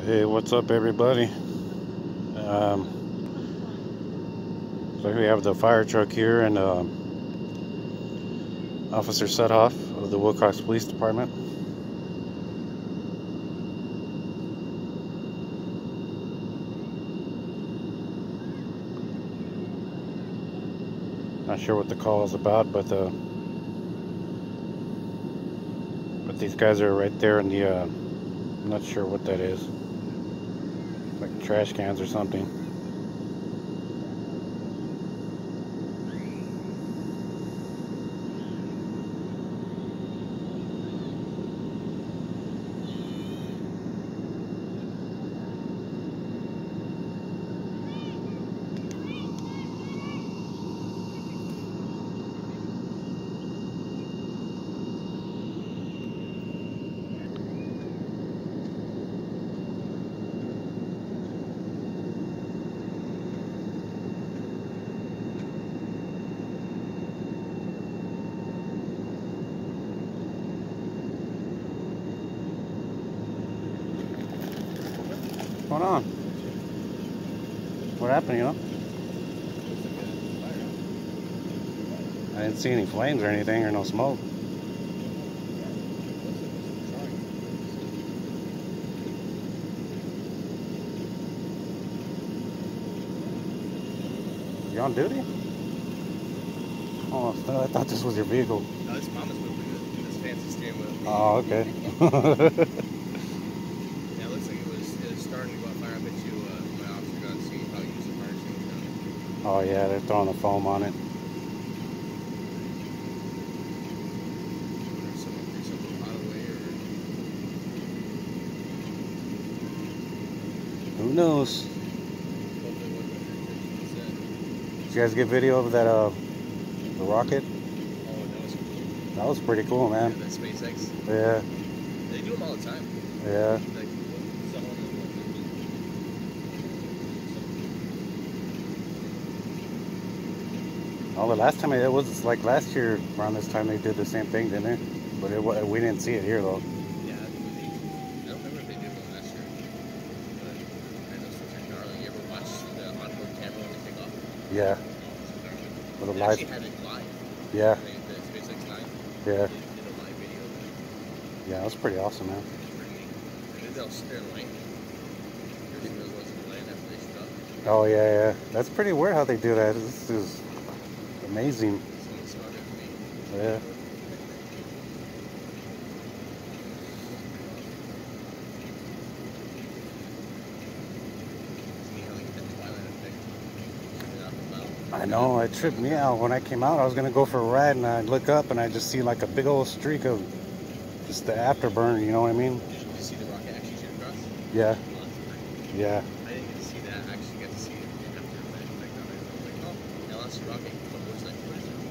Hey, what's up, everybody? So we have the fire truck here, and Officer Sudhoff of the Wilcox Police Department. Not sure what the call is about, but these guys are right there in the. I'm not sure what that is. Like trash cans or something. What's going on? What happened, you know? I didn't see any flames or anything, or no smoke. You on duty? Oh, I thought this was your vehicle. No, this mama's with this fancy steering wheel. Oh, okay. Yeah, it looks like it was starting to go on fire. I bet you my officer got to see probably use the fire extinguisher. Oh yeah, they're throwing the foam on it. If someone threw something out of the way, or Who knows? hopefully it wasn't a restriction. Did you guys get video of that the rocket? Oh, that was cool. That was pretty cool, Yeah, man. that SpaceX. Yeah, They do them all the time. yeah. Like, Oh, the last time it was like last year around this time they did the same thing, didn't they? But we didn't see it here though. yeah, I don't remember if they did one last year. But I know sometimes gnarly. You ever watch the onboard camera when they take off? Yeah. With a They live. actually had it live. Yeah, The SpaceX 9. yeah, They did a live video of it. yeah. That was pretty awesome, man. Maybe they'll steer lane. Here's some of those in the lane after they stop. Oh yeah, yeah. That's pretty weird how they do that. This is amazing. Someone smarter than me. Yeah. See how they get that twilight effect coming out the mouth. I know. It tripped me out when I came out. I was gonna go for a ride, and I look up and I just see like a big old streak of just the afterburn. You know what I mean? Did you see the rocket actually shoot across? Yeah, Oh, that's pretty. yeah. I didn't get to see that. I actually got to see it after the effect on it. I was like, oh, now that's the rocket. What was that? What is it?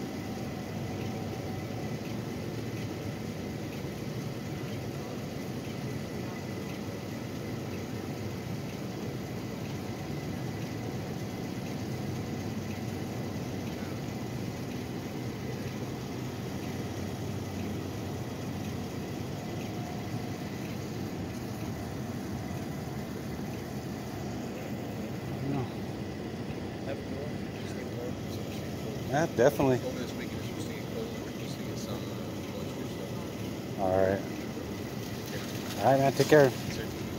Have a good one. Just get warm. So it's getting cold. Yeah, definitely. Over this weekend, it's supposed to get cold. We're supposed to get some moisture stuff. All right. All right, man. Take care. Sir.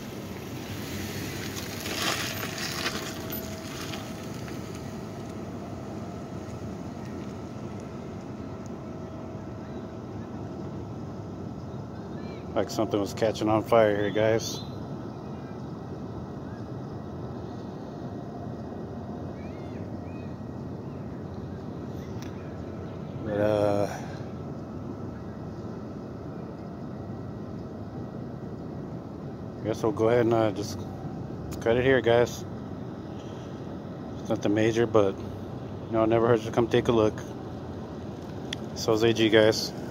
Like something was catching on fire here, guys. But guess we'll go ahead and just cut it here, guys. It's nothing major, but you know, it never hurts to come take a look. So's AG, guys.